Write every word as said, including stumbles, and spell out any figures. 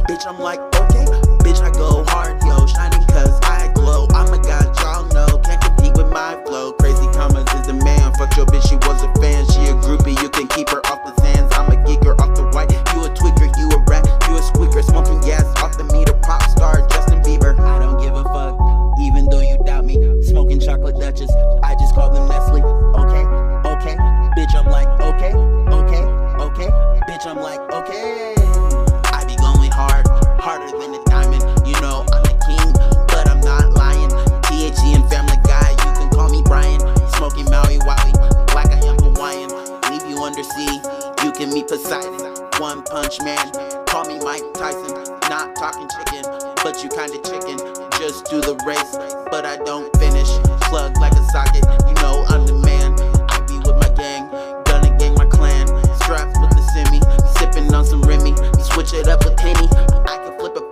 Bitch, I'm like, okay. Bitch, I go hard, yo, shining cause I glow. I'm a god, y'all know, can't compete with my flow. Crazy Commas is the man, fuck your bitch, she was a fan. She a groupie, you can keep her off the sands. I'm a geeker off the white, you a tweaker, you a rat, you a squeaker. Smoking gas off the meter, pop star Justin Bieber. I don't give a fuck, even though you doubt me. Smoking chocolate Dutchess, I just call them Nestle. Okay, okay, bitch, I'm like, okay, okay, okay, bitch, I'm like, okay. I be going hard, harder than a diamond. You know I'm a king, but I'm not lying. T H C and Family Guy, you can call me Brian. Smoking Maui Wowie, like I am Hawaiian. Leave you under sea, you can meet Poseidon. One punch man, call me Mike Tyson. Not talking chicken, but you kinda chicken. Just do the race, but I don't finish. Plug like a socket, you know I'm the man. I be with my gang, gonna gang my clan. Strapped with the semi, sipping on some Remy. Switch it up with Henny, I can flip a